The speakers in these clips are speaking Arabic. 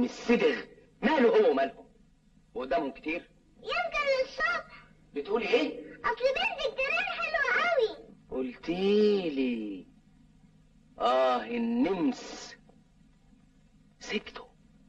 السدغ ماله هو ومالهم؟ وقدامهم كتير؟ يمكن للصبح. بتقولي ايه؟ اصل بنت الجيران حلوه قوي. قلتيلي. النمس سكتوا.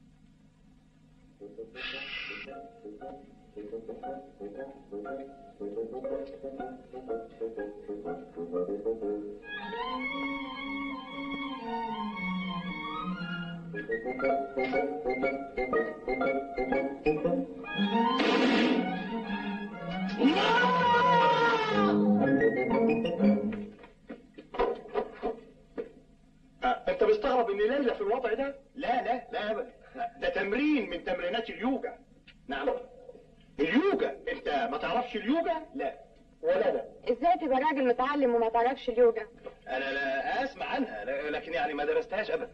انت مستغرب ان ليلى في الوضع ده؟ لا لا لا ابدا، ده تمرين من تمرينات اليوجا. نعم اليوجا. انت ما تعرفش اليوجا؟ لا ولا لا. ازاي تبقى راجل متعلم وما تعرفش اليوجا؟ انا لا اسمع عنها لكن يعني ما درستهاش ابدا.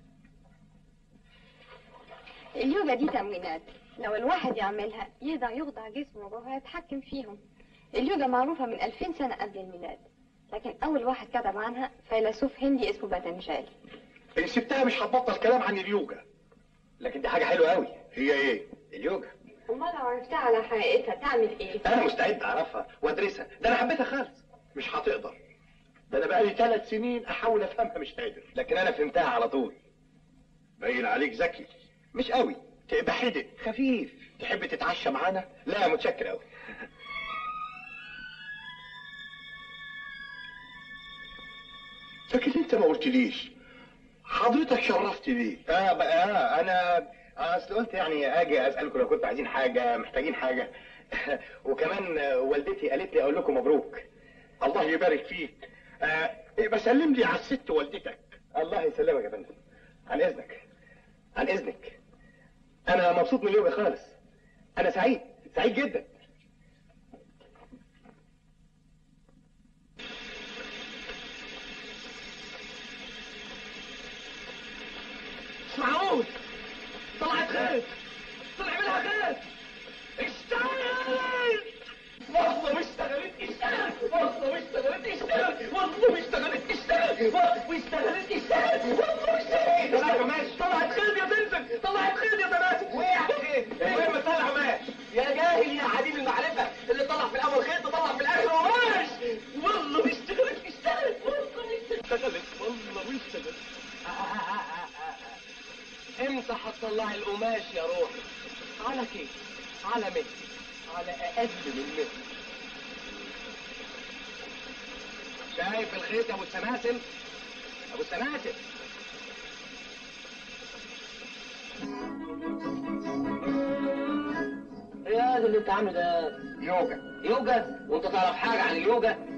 اليوجا دي تمرينات، لو الواحد يعملها يقدر يخضع جسمه وهو يتحكم فيهم. اليوجا معروفة من 2000 سنة قبل الميلاد، لكن أول واحد كتب عنها فيلسوف هندي اسمه باتنجالي. ان سبتها مش هتبطل كلام عن اليوجا. لكن دي حاجة حلوة قوي. هي ايه؟ اليوجا. امال لو عرفتها على حقيقتها تعمل ايه؟ انا مستعد اعرفها وادرسها، ده انا حبيتها خالص. مش هتقدر، ده انا بقالي 3 سنين احاول افهمها مش قادر. لكن انا فهمتها على طول. باين عليك ذكي. مش قوي. تبقى حدق خفيف. تحب تتعشى معانا؟ لا متشكر قوي. لكن انت ما قلتليش حضرتك شرفت ليه؟ انا اصل قلت يعني اجي اسالكم لو كنتوا عايزين حاجه محتاجين حاجه. وكمان والدتي قالت لي اقول لكم مبروك. الله يبارك فيك. بسلم لي على الست والدتك. الله يسلمك يا فندم. عن اذنك عن اذنك. انا مبسوط من اليوم خالص. انا سعيد سعيد جدا. معقول طلعت خيط، طلع منها خيط. اشتغلت والله مش اشتغلت. اشتغلت والله مش اشتغلت. اشتغلت والله مش اشتغلت. اشتغلت واشتغلت. اشتغلت والله مش اشتغلت. طلعت قماش. طلعت خيط يا بنتك. طلعت خيط يا بنات. وقعت ايه؟ المهم طلع قماش. يا جاهل يا عديم المعرفه، اللي طلع في الاول خيط طلع في الاخر قماش. والله مش اشتغلت. اشتغلت والله مش اشتغلت. والله مش اشتغلت. امتى هتطلعي القماش يا روحي؟ على كيف؟ على متر، على اقل من متر. شايف الخيط يا ابو السماسم؟ ابو السماسم. ايه هذا اللي انت عامله ده؟ يوجا. يوجا؟ وانت تعرف حاجه عن اليوجا؟